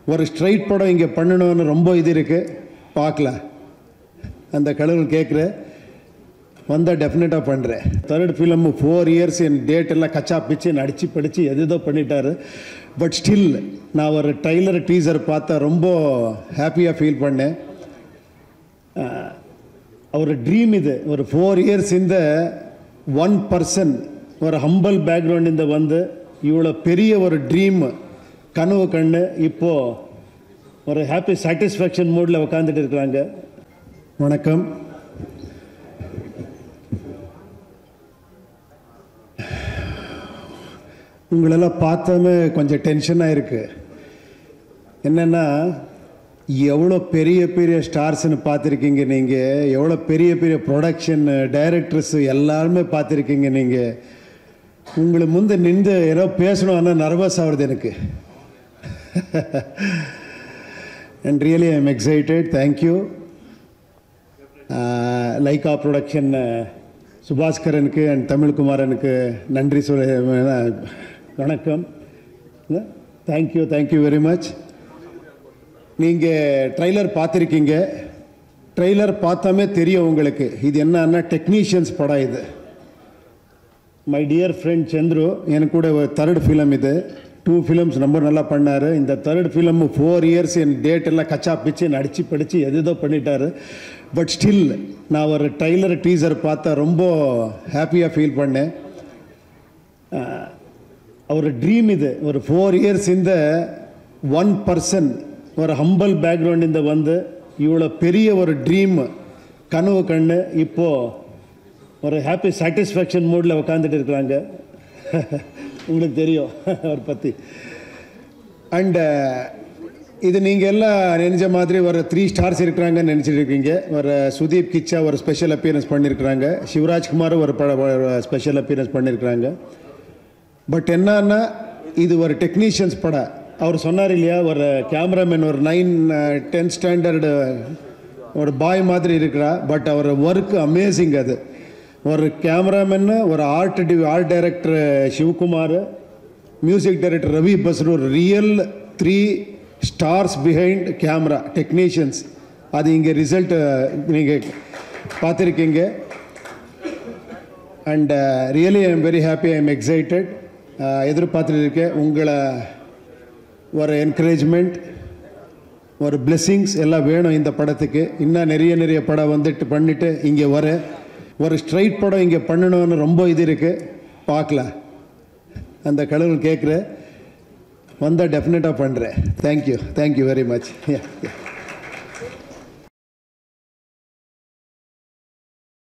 ஒரு ஸ்ட்ரைட் படம் இங்கே பண்ணணும்னு ரொம்ப இது இருக்குது, பார்க்கலாம். அந்த கடவுள் கேட்குற வந்தால் டெஃபினட்டாக பண்ணுறேன். தேர்ட் ஃபிலிம் 4 இயர்ஸ் என் டேட் எல்லாம் கச்சா பிச்சு நடித்து படித்து எதோ பண்ணிட்டாரு. பட் ஸ்டில் நான் ஒரு ட்ரைலர் டீசர் பார்த்தா ரொம்ப ஹாப்பியாக ஃபீல் பண்ணேன். அவர் ட்ரீம் இது. ஒரு 4 இயர்ஸ் இந்த 1 பர்சன் ஒரு ஹம்பல் பேக்ரவுண்டிಂದ வந்து இவ்வளோ பெரிய ஒரு ட்ரீம் கனவு கண்ணு இப்போது ஒரு ஹாப்பி சாட்டிஸ்ஃபேக்ஷன் மூடில் உட்காந்துட்டு இருக்கிறாங்க. வணக்கம். உங்களெல்லாம் பார்த்தோமே கொஞ்சம் டென்ஷனாக இருக்குது. என்னென்னா எவ்வளோ பெரிய பெரிய ஸ்டார்ஸ்ன்னு பார்த்துருக்கீங்க நீங்கள், எவ்வளோ பெரிய பெரிய ப்ரொடக்ஷன் டைரக்டர்ஸ் எல்லாருமே பார்த்துருக்கீங்க நீங்கள். உங்களுக்கு முந்தை நின்று ஏதோ பேசணும், ஆனால் நர்வஸ் ஆகுது எனக்கு. And really I am excited. Thank you. Lyca production சுபாஸ்கரனுக்கு அண்ட் தமிழ்குமாரனுக்கு நன்றி சொல்ல. வணக்கம். Thank you, thank you very much. நீங்கள் ட்ரைலர் பார்த்துருக்கீங்க. ட்ரைலர் பார்த்தாமே தெரியும் உங்களுக்கு இது என்னன்னா டெக்னீஷியன்ஸ் படம். இது மை டியர் ஃப்ரெண்ட் சந்துரு எனக்கு கூட ஒரு தேர்ட் ஃபிலிம். இது 2 ஃபிலிம்ஸ் ரொம்ப நல்லா பண்ணார். இந்த தேர்ட் ஃபிலிம் 4 இயர்ஸ் என் டேட் எல்லாம் கச்சா பிச்சு நடித்து படித்து எதோ பண்ணிட்டார். பட் ஸ்டில் நான் ஒரு ட்ரைலர் டீசர் பார்த்தா ரொம்ப ஹாப்பியாக ஃபீல் பண்ணேன். அவர் ட்ரீம் இது. ஒரு 4 இயர்ஸ் இந்த 1 பர்சன் ஒரு ஹம்பல் பேக்ரவுண்டிಂದ வந்து இவ்வளோ பெரிய ஒரு ட்ரீம் கனவு கண்ணு இப்போது ஒரு ஹாப்பி சாட்டிஸ்ஃபேக்ஷன் மூடில் உட்காந்துட்டு இருக்கிறாங்க. உங்களுக்கு தெரியும் அவர் பற்றி. அண்டு இது நீங்கள் எல்லாம் நினைச்ச மாதிரி ஒரு 3 ஸ்டார்ஸ் இருக்கிறாங்கன்னு நினச்சிட்டு இருக்கீங்க. ஒரு சுதீப் கிச்சா ஒரு ஸ்பெஷல் அப்பியரன்ஸ் பண்ணியிருக்கிறாங்க. சிவராஜ்குமார் ஒரு ஸ்பெஷல் அப்பியரன்ஸ் பண்ணியிருக்கிறாங்க. பட் என்னன்னா இது ஒரு டெக்னீஷியன்ஸ் படம். அவர் சொன்னார் இல்லையா, ஒரு கேமராமேன் ஒரு 9-10 ஸ்டாண்டர்டு ஒரு பாய் மாதிரி இருக்கிறா. பட் அவர் ஒர்க்கு அமேசிங். அது ஒரு கேமராமேன்னு ஒரு art director Sivakumar, music director Ravi Basrur, real 3 stars behind camera technicians. அது இங்கே ரிசல்ட் நீங்கள் பார்த்துருக்கீங்க. And really I am very happy, I am excited. எதிர்பார்த்துட்டு இருக்கேன் உங்களை ஒரு என்கரேஜ்மெண்ட், ஒரு பிளெஸ்ஸிங்ஸ் எல்லாம் வேணும் இந்த படத்துக்கு. இன்னும் நிறைய படம் வந்துட்டு பண்ணிவிட்டு இங்கே ஒரு ஸ்ட்ரைட் படம் இங்கே பண்ணணும்னு ரொம்ப இது இருக்குது, பார்க்கலாம். அந்த கடவுள் கேட்குற வந்தால் டெஃபினட்டாக பண்ணுறேன். Thank you, thank you very much.